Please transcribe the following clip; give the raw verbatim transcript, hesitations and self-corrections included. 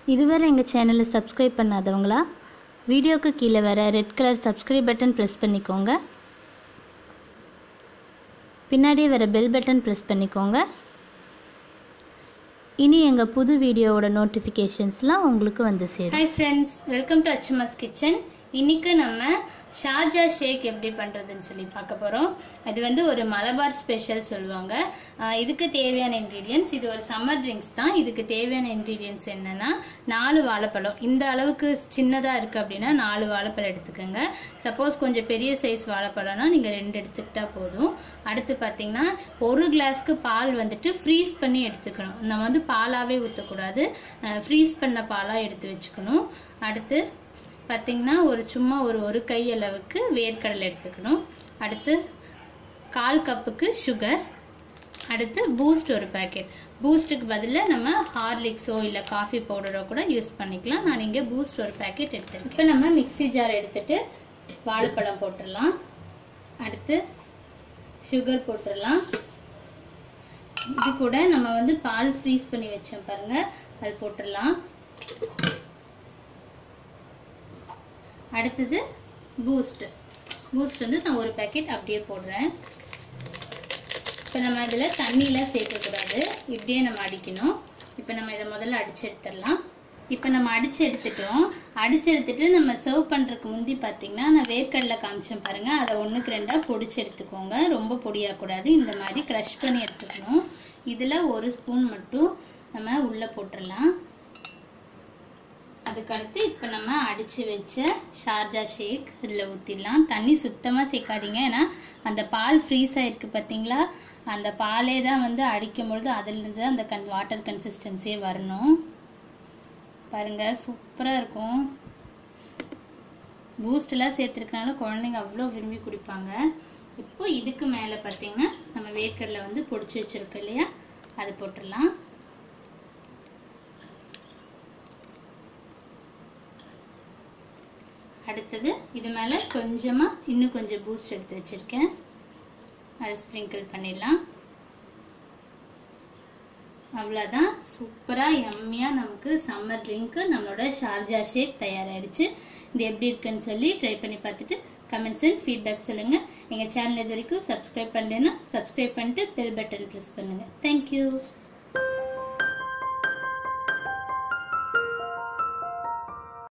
இதுவரை எங்கள் சேனலை சப்ஸ்கிரைப் பண்ணாதவங்களா வீடியோக்கு கீழே வர red colour subscribe button press பண்ணிக்கோங்க. பின்னாடியே வர பெல் பட்டன் ப்ரெஸ் பண்ணிக்கோங்க. இனி எங்கள் புது வீடியோவோட நோட்டிஃபிகேஷன்ஸ்லாம் உங்களுக்கு வந்து சேரும். Hi friends, welcome to Achchuma's kitchen. இன்றைக்கி நம்ம ஷார்ஜா ஷேக் எப்படி பண்ணுறதுன்னு சொல்லி பார்க்க போகிறோம். இது வந்து ஒரு மலபார் ஸ்பெஷல் சொல்லுவாங்க. இதுக்கு தேவையான இன்க்ரீடியன்ட்ஸ், இது ஒரு சம்மர் ட்ரிங்க்ஸ் தான். இதுக்கு தேவையான இன்க்ரீடியன்ட்ஸ் என்னென்னா நாலு வாழைப்பழம். இந்த அளவுக்கு சின்னதாக இருக்குது அப்படின்னா நாலு வாழைப்பழம் எடுத்துக்கோங்க. சப்போஸ் கொஞ்சம் பெரிய சைஸ் வாழைப்பழம்னா நீங்கள் ரெண்டு எடுத்துக்கிட்டால் போதும். அடுத்து பார்த்திங்கன்னா ஒரு கிளாஸ்க்கு பால் வந்துட்டு ஃப்ரீஸ் பண்ணி எடுத்துக்கணும். நம்ம வந்து பாலாகவே ஊற்றக்கூடாது, ஃப்ரீஸ் பண்ண பாலாக எடுத்து வச்சுக்கணும். அடுத்து பார்த்திங்கன்னா ஒரு சும்மா ஒரு ஒரு கை அளவுக்கு வேர்க்கடலை எடுத்துக்கணும். அடுத்து கால் கப்புக்கு சுகர். அடுத்து பூஸ்ட் ஒரு பேக்கெட். பூஸ்ட்டுக்கு பதிலாக நம்ம ஹார்லிக்ஸோ இல்லை காஃபி பவுடரோ கூட யூஸ் பண்ணிக்கலாம். நான் இங்கே பூஸ்ட் ஒரு பேக்கெட் எடுத்துருக்கேன். இப்போ நம்ம மிக்சி ஜார் எடுத்துகிட்டு வாழைப்பழம் போட்டுடலாம். அடுத்து சுகர் போட்டுடலாம். இது கூட நம்ம வந்து பால் ஃப்ரீஸ் பண்ணி வச்சோம் பாருங்கள், அது போட்டுடலாம். அடுத்தது பூஸ்ட். பூஸ்ட் வந்து நான் ஒரு பேக்கெட் அப்படியே போடுறேன். இப்போ நம்ம இதில் தண்ணியெலாம் சேர்க்கக்கூடாது, இப்படியே நம்ம அடிக்கணும். இப்போ நம்ம இதை முதல்ல அடித்து எடுத்துடலாம். இப்போ நம்ம அடித்து எடுத்துட்டோம். அடித்து எடுத்துட்டு நம்ம சர்வ் பண்ணுறதுக்கு முந்தி பார்த்திங்கன்னா நான் வேர்க்கடலை காமிச்சேன் பாருங்கள், அதை ஒன்றுக்கு ரெண்டாக பொடிச்சு எடுத்துக்கோங்க. ரொம்ப பொடியாகக்கூடாது, இந்த மாதிரி க்ரஷ் பண்ணி எடுத்துக்கணும். இதில் ஒரு ஸ்பூன் மட்டும் நம்ம உள்ளே போட்டுடலாம். அதுக்கடுத்து இப்போ நம்ம அடித்து வச்ச ஷார்ஜா ஷேக் இதில் ஊற்றிடலாம். தண்ணி சுத்தமாக சேர்க்காதீங்க, ஏன்னா அந்த பால் ஃப்ரீஸ் ஆகிருக்கு பார்த்தீங்களா, அந்த பாலே தான் வந்து அடிக்கும் பொழுது அதிலிருந்து அந்த கன் வாட்டர் கன்சிஸ்டன்சியே வரணும். பாருங்கள், சூப்பராக இருக்கும். பூஸ்டெல்லாம் சேர்த்துருக்கனால குழந்தைங்க அவ்வளோ விரும்பி குடிப்பாங்க. இப்போ இதுக்கு மேலே பார்த்தீங்கன்னா நம்ம வேர்க்கடலை வந்து பொடிச்சு வச்சுருக்கோம் இல்லையா, அது போட்டுடலாம். அடுத்தது இது மேலே கொஞ்சமாக இன்னும் கொஞ்சம் பூஸ்ட் எடுத்து வச்சுருக்கேன், அதை ஸ்ப்ரிங்கிள் பண்ணிடலாம். அவ்வளோதான், சூப்பராக யம்மியாக நமக்கு சம்மர் ட்ரிங்க்கு நம்மளோட ஷார்ஜா ஷேக் தயாராகிடுச்சு. இது எப்படி இருக்குன்னு சொல்லி ட்ரை பண்ணி பார்த்துட்டு கமெண்ட்ஸ் அண்ட் ஃபீட்பேக் சொல்லுங்கள். எங்கள் சேனல் இது வரைக்கும் சப்ஸ்கிரைப் பண்ணலைன்னா சப்ஸ்கிரைப் பண்ணிட்டு பெல் பட்டன் ப்ரெஸ் பண்ணுங்கள். தேங்க்யூ.